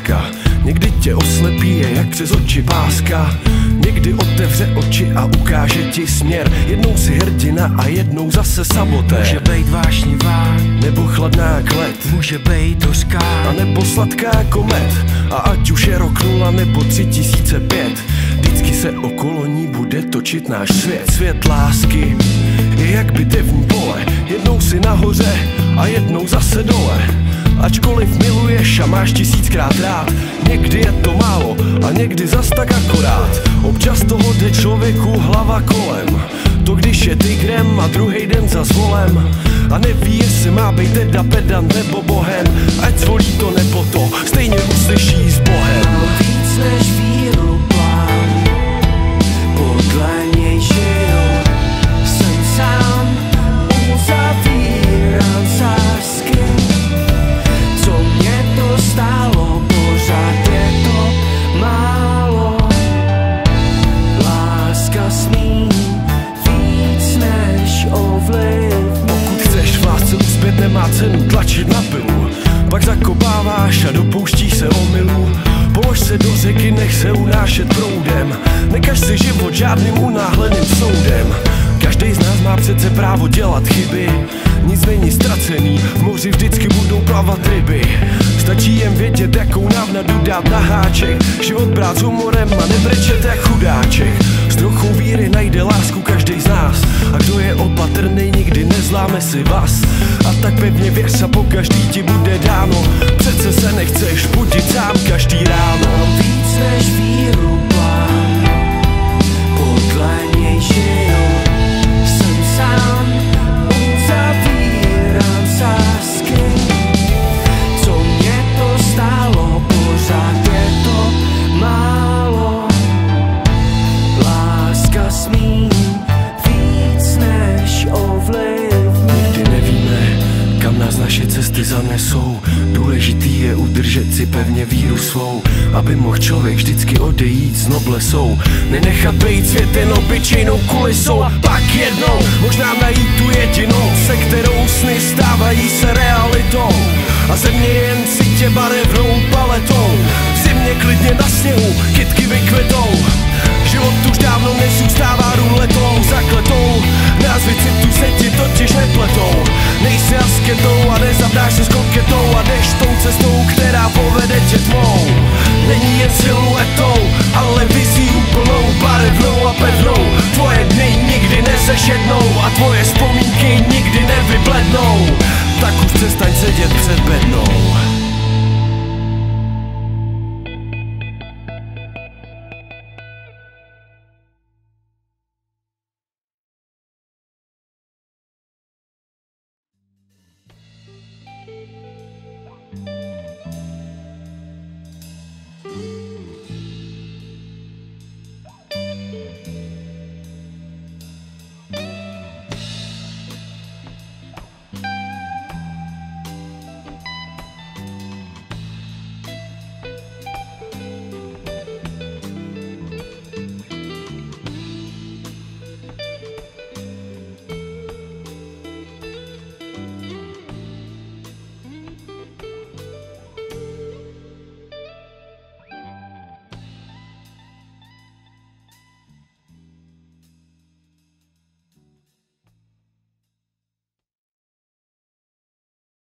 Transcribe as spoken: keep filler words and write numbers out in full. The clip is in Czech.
láska. Někdy tě oslepí je jak přes oči páska. Někdy otevře oči a ukáže ti směr. Jednou si hrdina a jednou zase saboté. Může bejt vášnivá, nebo chladná kled, může bejt hořká, a nebo sladká komet. A ať už je rok nula nebo tři tisíce pět, vždycky se okolo ní bude točit náš svět. Svět lásky je jak bitevní pole. Jednou si nahoře a jednou zase dole. Ačkoliv miluješ a máš tisíckrát rád, někdy je to málo a někdy zas tak akorát. Občas toho jde člověku hlava kolem. To když je tygrem a druhej den zas volem. A neví, jestli má být teda pedant nebo bohem. Ať zvolí to nebo to, stejně uslyší s Bohem. víc než víru plán, podle něj žiju. Jsem sám, uzavírám sázky. Co mě to stálo, pořád je to málo. Láska smí víc než ovlivnit. Pokud chceš v lásce uspět, nemá cenu tlačit na pilu. Pak zakopáváš a dopouštíš se omylů. Polož se do řeky, nech se unášet proudem. Nekaž si život žádným unáhleným soudem. Každý z nás má přece právo dělat chyby. Nic není ztracený, v moři vždycky budou plavat ryby. Stačí jen vědět, jakou návnadu dát na háček. Život brát s humorem a nebrečet jak chudáček. S trochou víry najde lásku každý z nás. A kdo je opatrný, nikdy nezláme si vás. A tak pevně věř a po každý ti bude dáno. Přece se nechceš budit sám každý ráno. Víc než víru plán, podle něj žiju. Jsem sám, uzavírám sázky. Co mě to stálo, pořád je to málo. Láska smí víc než ovlivnit. Nikdy nevíme, kam nás naše cesty zanesou. Důležitý je udržet si pevně víru svou, aby mohl člověk vždycky odejít s noblesou. Nenechat bejt svět jen obyčejnou kulisou. A pak jednou možná najít tu jedinou, se kterou sny stávají se realitou. A země jen cítě barevnou paletou. V zimě klidně na sněhu kytky vykvetou. Život už dávno nezůstává ruletou zakletou. Názvy citu se ti totiž nepletou. Nejsi asketou a nezavdáš se s koketou. A jdeš tou cestou, která povede tě tmou. Není jen siluetou, ale vizí úplnou, barevnou a pevnou. Tvoje dny nikdy nezešednou a tvoje vzpomínky nikdy nevyblednou. Tak už přestaň sedět před bednou.